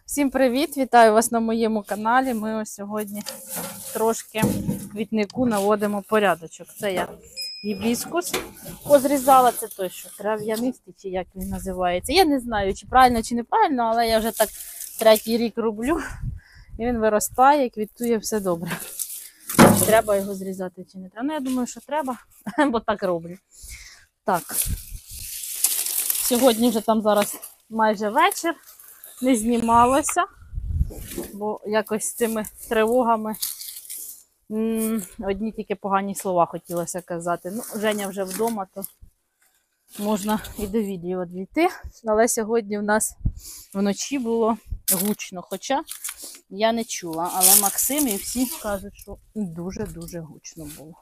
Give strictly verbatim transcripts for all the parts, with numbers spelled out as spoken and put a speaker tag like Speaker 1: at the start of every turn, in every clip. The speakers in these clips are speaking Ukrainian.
Speaker 1: Всім привіт! Вітаю вас на моєму каналі. Ми ось сьогодні трошки в квітнику наводимо порядочок. Це я гібіскус позрізала, це той, що трав'янистий, чи як він називається. Я не знаю, чи правильно, чи неправильно, але я вже так третій рік роблю. І він виростає, квітує, все добре. Чи треба його зрізати, чи не треба? Ну, я думаю, що треба, бо так роблю. Так. Сьогодні вже там зараз майже вечір. Не знімалося, бо якось з цими тривогами м одні тільки погані слова хотілося казати. Ну, Женя вже вдома, то можна і до відео дійти. Але сьогодні в нас вночі було гучно, хоча я не чула. Але Максим і всі кажуть, що дуже-дуже гучно було.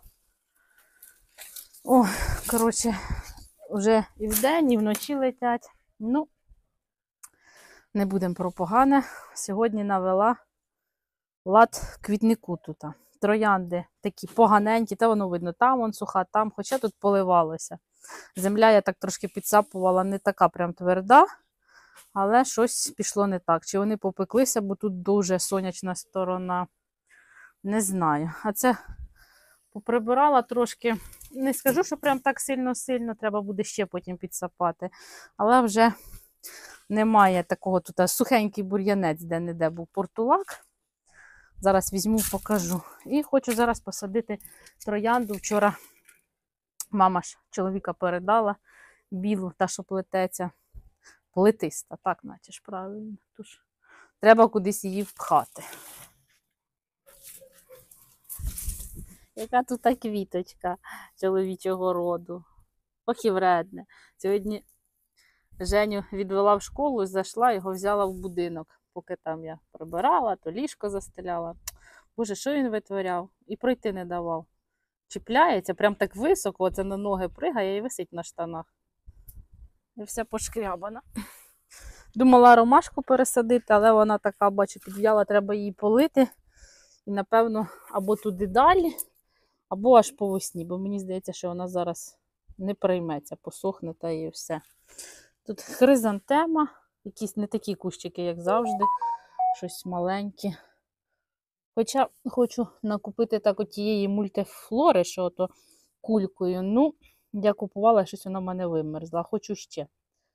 Speaker 1: О, коротше, вже і вдень, і вночі летять. Ну, не будемо про погане. Сьогодні навела лад в квітнику тут. Троянди такі поганенькі, та воно видно, там вон суха, там, хоча тут поливалося. Земля я так трошки підсапувала, не така прям тверда, але щось пішло не так. Чи вони попеклися, бо тут дуже сонячна сторона, не знаю. А це поприбирала трошки, не скажу, що прям так сильно-сильно, треба буде ще потім підсапати, але вже немає такого тут сухенький бур'янець, де-не-де був портулак. Зараз візьму, покажу. І хочу зараз посадити троянду. Вчора мама ж чоловіка передала білу, та що плететься. Плетиста, так наче ж правильно. Тож треба кудись її впхати. Яка тут квіточка чоловічого роду. Ох і вредне. Сьогодні Женю відвела в школу, зайшла, його взяла в будинок. Поки там я прибирала, то ліжко застеляла. Боже, що він витворяв? І пройти не давав. Чіпляється, прям так високо, оце на ноги пригає і висить на штанах. І вся пошкрябана. Думала ромашку пересадити, але вона така, бачу, підв'яла, треба її полити. І, напевно, або туди далі, або аж по весні, бо мені здається, що вона зараз не прийметься, посохне та і все. Тут хризантема, якісь не такі кущики, як завжди, щось маленьке. Хоча хочу накупити так от тієї мультифлори, що ото кулькою. Ну, я купувала, щось вона в мене вимерзла. Хочу ще.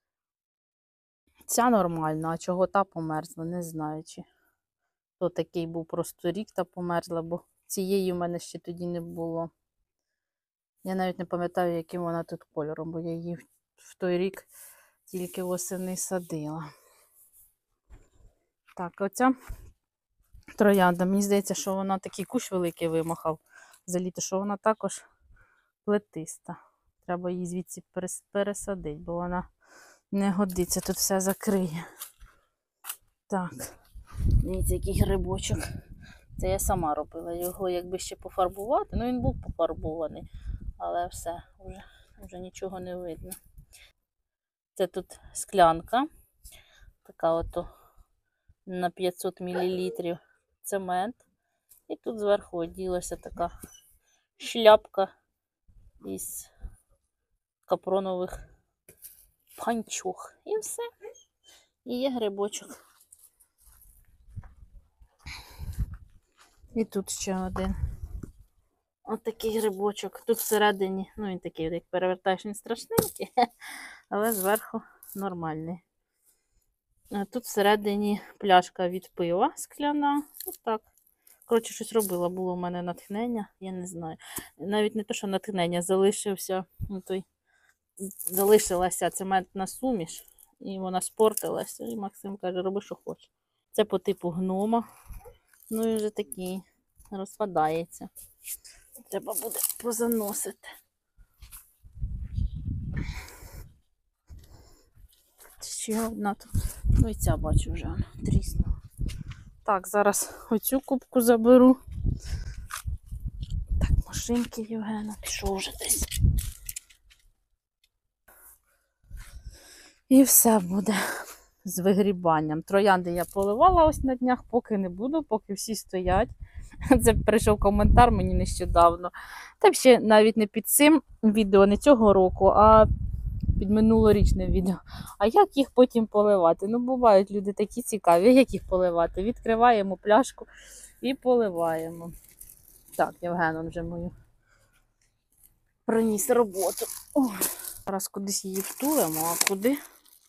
Speaker 1: Ця нормальна, а чого та померзла, не знаю, чи то такий був просто рік та померзла, бо цієї в мене ще тоді не було. Я навіть не пам'ятаю, яким вона тут кольором, бо я її в той рік тільки восени садила. Так, оця троянда. Мені здається, що вона такий кущ великий вимахав за літо, що вона також плетиста. Треба її звідси пересадити, бо вона не годиться, тут все закриє. Так, дивіться, який грибочок. Це я сама робила. Його якби ще пофарбувати, ну він був пофарбований, але все, вже, вже нічого не видно. Це тут склянка, така ото на п'ятсот мілілітрів цемент. І тут зверху оділася така шляпка із капронових панчох. І все. І є грибочок. І тут ще один. Ось такий грибочок. Тут всередині, ну він такий, як перевертаєш, він страшненький, але зверху нормальний. А тут всередині пляшка від пива скляна. Ось так. Коротше, щось робила, було в мене натхнення, я не знаю. Навіть не те, що натхнення, залишився, ну, той, залишилася цементна суміш, і вона спортилася. І Максим каже, роби, що хочеш. Це по типу гнома. Ну і вже такий розпадається. Треба буде позаносити. Ще одна тут. Ну і ця, бачу, вже тріснула. Так, зараз оцю кубку заберу. Так, машинки Євгена, пішов вже десь. І все буде з вигрібанням. Троянди я поливала ось на днях, поки не буду, поки всі стоять. Це прийшов коментар мені нещодавно. Та ще навіть не під цим відео, не цього року, а під минулорічне відео. А як їх потім поливати? Ну, бувають люди такі цікаві, як їх поливати? Відкриваємо пляшку і поливаємо. Так, Євген вже мою приніс роботу. О, зараз кудись її втулимо, а куди?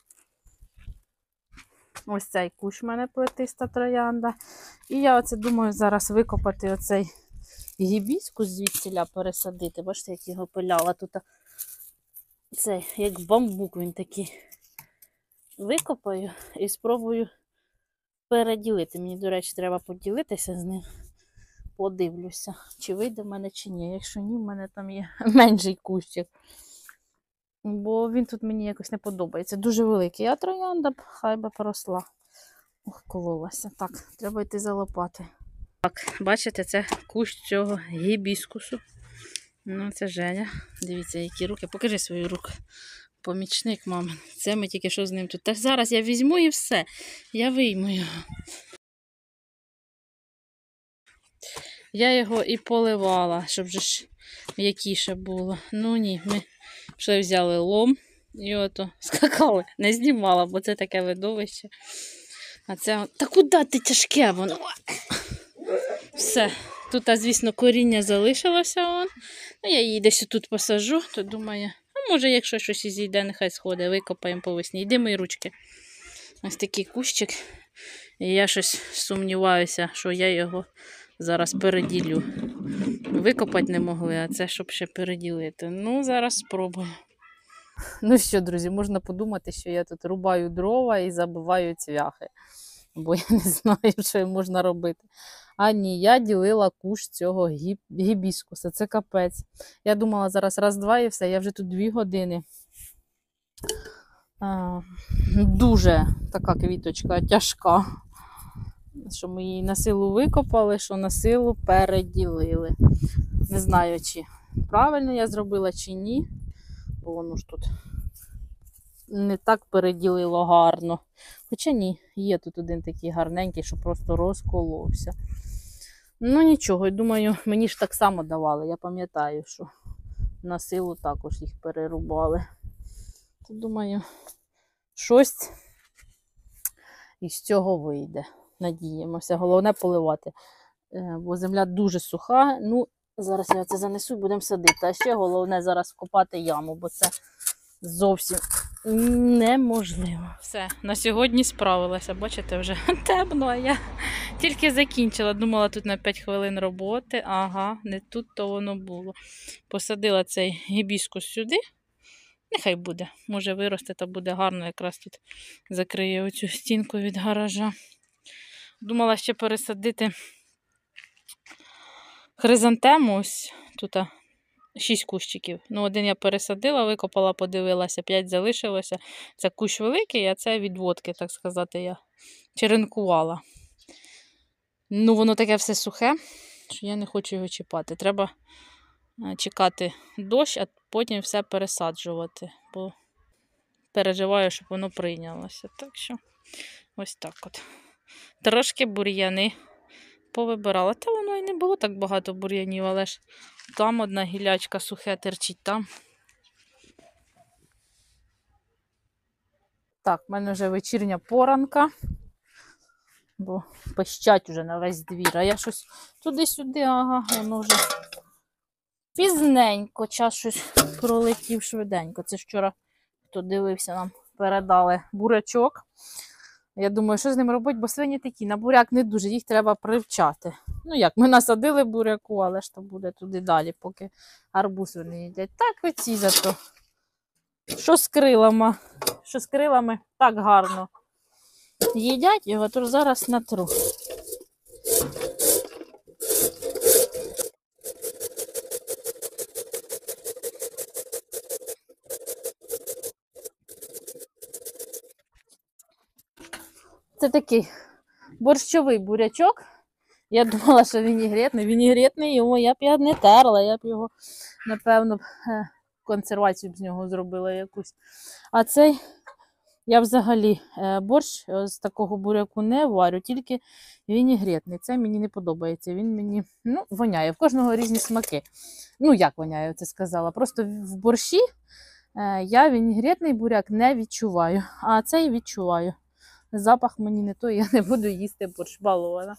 Speaker 1: Ось цей кущ в мене плетиста троянда. І я оце думаю зараз викопати оцей гібіскус звідсіля пересадити. Бачите, як його пиляла тут. Цей, як бамбук він такий. Викопаю і спробую переділити. Мені, до речі, треба поділитися з ним. Подивлюся, чи вийде в мене, чи ні. Якщо ні, в мене там є менший кущик. Бо він тут мені якось не подобається. Дуже великий. А троянда б хай би поросла. Ох, кололася. Так, треба йти за лопати. Так, бачите, це кущ цього гібіскусу. Ну, це Женя. Дивіться, які руки. Покажи свої руки. Помічник, мами. Це ми тільки що з ним тут. Та зараз я візьму і все. Я вийму його. Я його і поливала, щоб же ж м'якіше було. Ну ні, ми пішли, взяли лом і ото скакали. Не знімала, бо це таке видовище. А це... Та куди ти тяжке воно? Все. Тут, звісно, коріння залишилося. Вон. Ну, я її десь тут посажу, то думаю, а може, якщо щось і зійде, нехай сходить, викопаємо по весні. Йди мої ручки. Ось такий кущик. І я щось сумніваюся, що я його зараз переділю. Викопати не могли, а це щоб ще переділити. Ну, зараз спробую. Ну що, друзі, можна подумати, що я тут рубаю дрова і забиваю цвяхи. Бо я не знаю, що можна робити. А ні, я ділила кущ цього гіб... гібіскуса. Це капець. Я думала зараз раз-два і все. Я вже тут дві години. А, дуже така квіточка тяжка. Що ми її на силу викопали, що на силу переділили. Не знаю, чи правильно я зробила, чи ні. Бо воно ж тут не так переділило гарно. Хоча ні, є тут один такий гарненький, що просто розколовся. Ну нічого, думаю, мені ж так само давали. Я пам'ятаю, що на силу також їх перерубали. То, думаю, щось із цього вийде. Надіємося. Головне поливати. Бо земля дуже суха. Ну, зараз я це занесу і будемо садити. А ще головне зараз вкопати яму, бо це зовсім неможливо. Все, на сьогодні справилася. Бачите, вже темно, а я тільки закінчила. Думала, тут на п'ять хвилин роботи. Ага, не тут то воно було. Посадила цей гібіскус сюди. Нехай буде. Може виросте, та буде гарно. Якраз тут закриє оцю стінку від гаража. Думала ще пересадити хризантему. Ось тут шість кущиків. Ну, один я пересадила, викопала, подивилася, п'ять залишилося. Це кущ великий, а це відводки, так сказати, я черенкувала. Ну, воно таке все сухе, що я не хочу його чіпати. Треба чекати дощ, а потім все пересаджувати. Бо переживаю, щоб воно прийнялося. Так що, ось так от. Трошки бур'яни повибирала. Та воно і не було так багато бур'янів, але ж там одна гілячка сухе терчить там. Так, в мене вже вечірня поранка, бо пищать вже на весь двір. А я щось туди-сюди, ага, воно вже пізненько, час щось пролетів швиденько. Це ж вчора, хто дивився, нам передали бурячок. Я думаю, що з ним робити, бо свині такі, на буряк не дуже, їх треба привчати. Ну як, ми насадили буряку, але ж то буде туди далі, поки арбуз вони їдять. Так оці зато. Що з крилами? Що з крилами так гарно їдять його, то зараз натру. Це такий борщовий бурячок. Я думала, що вінігретний. Вінігретний його я б я не терла, я б його, напевно, консервацію б з нього зробила якусь. А цей, я взагалі борщ з такого буряку не варю, тільки вінігретний. Це мені не подобається. Він мені, ну, воняє. В кожного різні смаки. Ну, як воняє, це сказала. Просто в борщі Е, я вінігретний буряк не відчуваю, а цей відчуваю. Запах мені не той, я не буду їсти борщ, балована.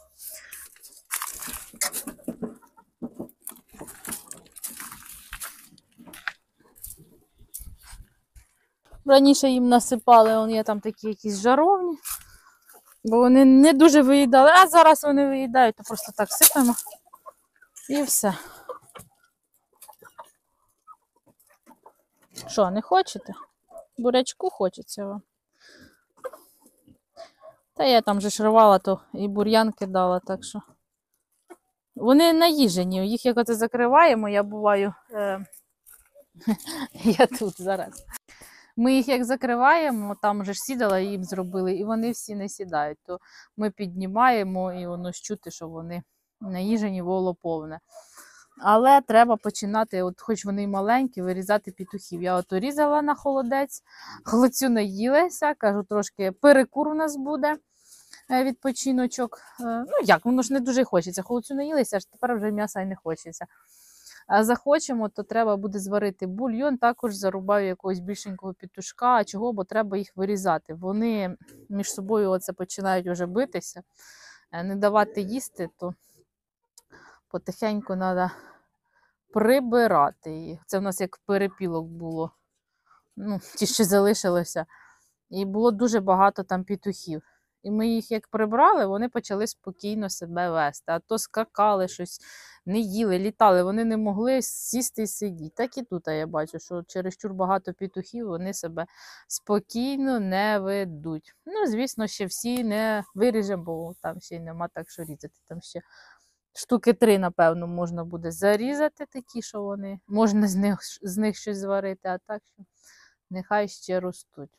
Speaker 1: Раніше їм насипали, он є там такі якісь жаровні, бо вони не дуже виїдали, а зараз вони виїдають, то просто так сипемо і все. Що, не хочете? Бурячку хочеться вам? Та я там же шривала, то і бур'ян кидала, так що. Вони наїжені, їх як оце закриваємо, я буваю, е... я тут зараз. Ми їх як закриваємо, там вже ж сідала, їм зробили, і вони всі не сідають. То ми піднімаємо і воно ж чути, що вони наїжені, воло повне. Але треба починати, от хоч вони й маленькі, вирізати петухів. Я от різала на холодець, холодцю наїлися, кажу, трошки перекур у нас буде, відпочиночок. Ну як, воно ж не дуже хочеться. Холодцю наїлися, аж тепер вже м'яса й не хочеться. А захочемо, то треба буде зварити бульйон, також зарубаю якогось більшенького петушка. А чого? Бо треба їх вирізати. Вони між собою оце починають вже битися. Не давати їсти, то потихеньку треба прибирати їх. Це в нас як перепілок було. Ну, ті, що залишилося. І було дуже багато там петухів. І ми їх як прибрали, вони почали спокійно себе вести. А то скакали щось, не їли, літали, вони не могли сісти і сидіти. Так і тут я бачу, що чересчур багато петухів, вони себе спокійно не ведуть. Ну, звісно, ще всі не виріжемо, бо там ще й нема так, що різати. Там ще штуки три, напевно, можна буде зарізати такі, що вони, можна з них, з них щось зварити, а так, що нехай ще ростуть.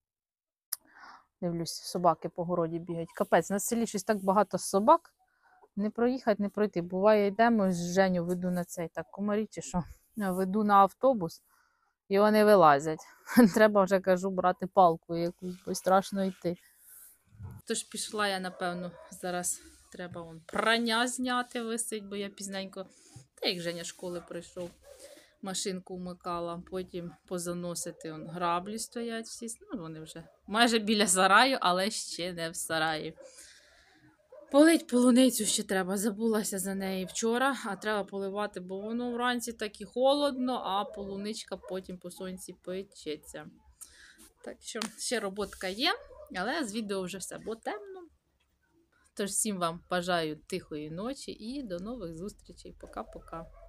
Speaker 1: Дивлюсь, собаки по городі бігають. Капець, на селі щось так багато собак. Не проїхати, не пройти. Буває, йдемо, з Женю веду на цей, так, комарі чи що, веду на автобус, і вони вилазять. Треба вже, кажу, брати палку якусь, бо страшно йти. Тож пішла я, напевно, зараз треба вон прання зняти, висить, бо я пізненько, та як Женя з школи прийшов, машинку вмикала, потім позаносити, вон, граблі стоять всі, ну вони вже майже біля сараю, але ще не в сараї. Полить полуницю ще треба, забулася за неї вчора, а треба поливати, бо воно вранці так і холодно, а полуничка потім по сонці печеться. Так що ще роботка є, але з відео вже все, бо темно. Тож всім вам бажаю тихої ночі і до нових зустрічей. Пока-пока.